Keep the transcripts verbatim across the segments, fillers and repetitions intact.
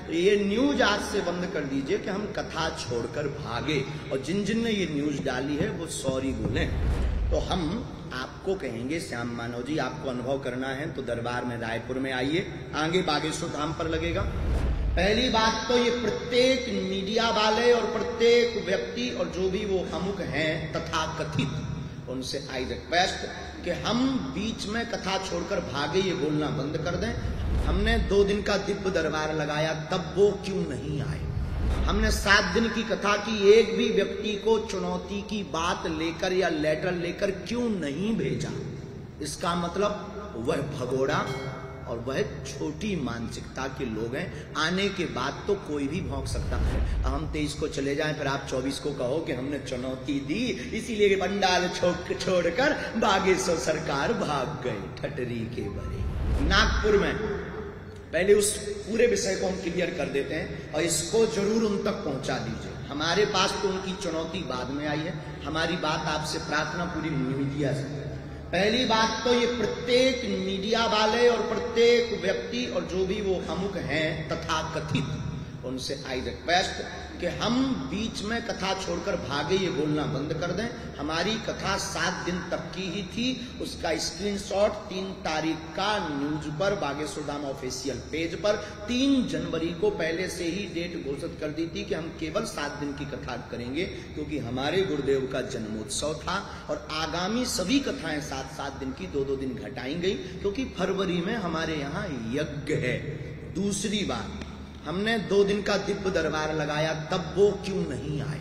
तो ये न्यूज आज से बंद कर दीजिए कि हम कथा छोड़कर भागे, और जिन जिन ने ये न्यूज डाली है वो सॉरी बोलें। तो हम आपको कहेंगे श्याम मानव जी, आपको अनुभव करना है तो दरबार में रायपुर में आइए, आगे बागेश्वर धाम पर लगेगा। पहली बात तो ये प्रत्येक मीडिया वाले और प्रत्येक व्यक्ति और जो भी वो अमुक हैं तथाकथित, उनसे आई रिक्वेस्ट कि हम बीच में कथा छोड़कर भागे ये बोलना बंद कर दें। हमने दो दिन का दिव्य दरबार लगाया, तब वो क्यों नहीं आए? हमने सात दिन की कथा की, एक भी व्यक्ति को चुनौती की बात लेकर या लेटर लेकर क्यों नहीं भेजा? इसका मतलब वह भगोड़ा और वह छोटी मानसिकता के लोग हैं। आने के बाद तो कोई भी भौंक सकता है। हम तेईस को चले जाएं, फिर आप चौबीस को कहो कि हमने चुनौती दी, इसीलिए पंडाल छोड़ छोड़कर बागेश्वर सरकार भाग गए ठटरी के बरे। नागपुर में पहले उस पूरे विषय को हम क्लियर कर देते हैं और इसको जरूर उन तक पहुंचा दीजिए। हमारे पास तो उनकी चुनौती बाद में आई है, हमारी बात आपसे प्रार्थना पूरी मीडिया से। पहली बात तो ये प्रत्येक मीडिया वाले और प्रत्येक व्यक्ति और जो भी वो अमुक हैं तथाकथित, उनसे आई रिक्वेस्ट कि हम बीच में कथा छोड़कर भागे ये बोलना बंद कर दें। हमारी कथा सात दिन तक की ही थी, उसका स्क्रीनशॉट तीन तारीख का न्यूज पर बागेश्वर धाम ऑफिशियल पेज पर तीन जनवरी को पहले से ही डेट घोषित कर दी थी कि हम केवल सात दिन की कथा करेंगे, क्योंकि हमारे गुरुदेव का जन्मोत्सव था और आगामी सभी कथाएं सात सात दिन की दो दो दिन घटाई गई, क्योंकि फरवरी में हमारे यहाँ यज्ञ है। दूसरी बात, हमने दो दिन का दिव्य दरबार लगाया, तब वो क्यों नहीं आए?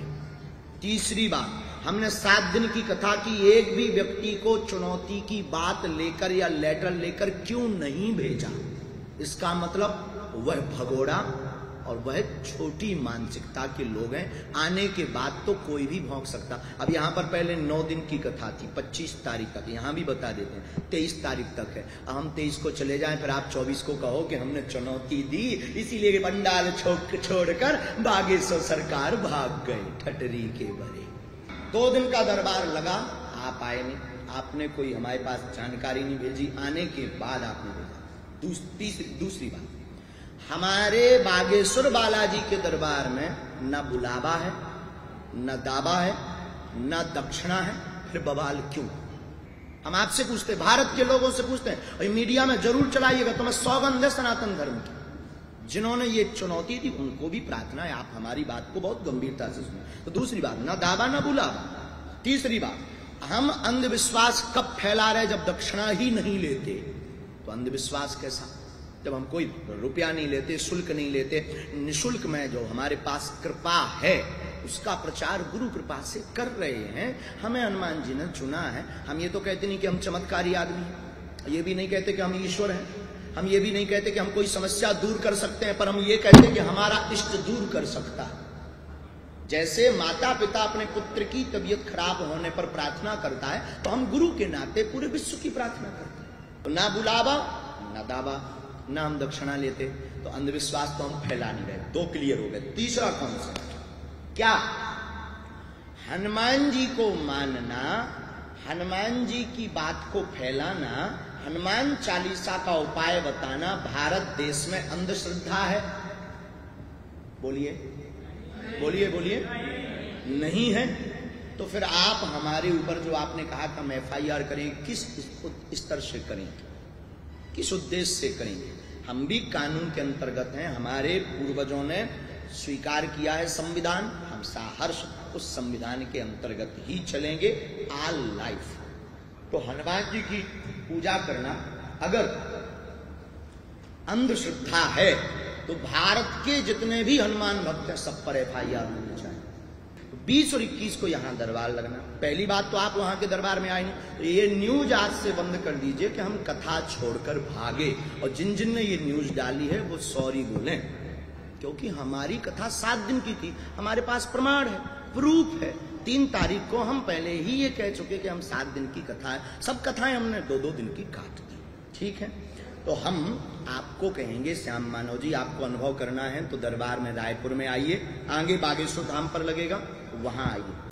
तीसरी बात, हमने सात दिन की कथा की, एक भी व्यक्ति को चुनौती की बात लेकर या लेटर लेकर क्यों नहीं भेजा? इसका मतलब वह भगोड़ा और वह छोटी मानसिकता के लोग हैं। आने के बाद तो कोई भी भौंक सकता। अब यहाँ पर पहले नौ दिन की कथा थी, पच्चीस तारीख तक, यहाँ भी बता देते हैं तेईस तारीख तक है। अब हम तेईस को चले जाएं, फिर आप चौबीस को कहो कि हमने चुनौती दी, इसीलिए पंडाल छोड़ छोड़कर बागेश्वर सरकार भाग गए ठटरी के बरे। दो दिन का दरबार लगा, आप आए नहीं, आपने कोई हमारे पास जानकारी नहीं भेजी, आने के बाद आपने भेजा। दूस, तीसरी दूसरी बात, हमारे बागेश्वर बालाजी के दरबार में न बुलावा है, न दावा है, न दक्षिणा है, फिर बवाल क्यों? हम आपसे पूछते, भारत के लोगों से पूछते हैं, और मीडिया में जरूर चलाइएगा, तो मैं सौगंध है सनातन धर्म की। जिन्होंने ये चुनौती दी उनको भी प्रार्थना है आप हमारी बात को बहुत गंभीरता से सुने। तो दूसरी बात, न दावा न बुलावा। तीसरी बात, हम अंधविश्वास कब फैला रहे? जब दक्षिणा ही नहीं लेते। तो अंधविश्वास कैसा? जब हम कोई रुपया नहीं लेते, शुल्क नहीं लेते, निशुल्क में जो हमारे पास कृपा है उसका प्रचार गुरु कृपा से कर रहे हैं। हमें हनुमान जी ने चुना है। हम ये तो कहते नहीं कि हम चमत्कारी आदमी हैं, ये भी नहीं कहते कि हम ईश्वर हैं, हम ये भी नहीं कहते कि हम कोई समस्या दूर कर सकते हैं, पर हम ये कहते हैं कि हमारा इष्ट दूर कर सकता है। जैसे माता पिता अपने पुत्र की तबीयत खराब होने पर प्रार्थना करता है, तो हम गुरु के नाते पूरे विश्व की प्रार्थना करते हैं। तो ना बुलावा ना दावा, ना हम दक्षिणा लेते, तो अंधविश्वास तो हम फैला नहीं रहे। दो क्लियर हो गए। तीसरा कौन सा? क्या हनुमान जी को मानना, हनुमान जी की बात को फैलाना, हनुमान चालीसा का उपाय बताना भारत देश में अंधश्रद्धा है? बोलिए बोलिए बोलिए, नहीं है। तो फिर आप हमारे ऊपर जो आपने कहा कि हम एफ आई आर करें, किस स्तर से करें, किस उद्देश्य से करेंगे? हम भी कानून के अंतर्गत हैं, हमारे पूर्वजों ने स्वीकार किया है संविधान, हम सहर्ष उस संविधान के अंतर्गत ही चलेंगे ऑल लाइफ। तो हनुमान जी की पूजा करना अगर अंधश्रद्धा है तो भारत के जितने भी हनुमान भक्त हैं सब पर एफ आई आर होनी चाहिए। बीस और इक्कीस को यहाँ दरबार लगना। पहली बात तो आप वहां के दरबार में आए नहीं, तो ये न्यूज आज से बंद कर दीजिए कि हम कथा छोड़कर भागे, और जिन जिन ने ये न्यूज डाली है वो सॉरी बोलें, क्योंकि हमारी कथा सात दिन की थी, हमारे पास प्रमाण है, प्रूफ है। तीन तारीख को हम पहले ही ये कह चुके कि हम सात दिन की कथा है, सब कथाएं हमने दो दो दिन की काट दी। ठीक है, तो हम आपको कहेंगे श्याम मानव जी, आपको अनुभव करना है तो दरबार में रायपुर में आइए, आगे बागेश्वर धाम पर लगेगा, वहां आइए।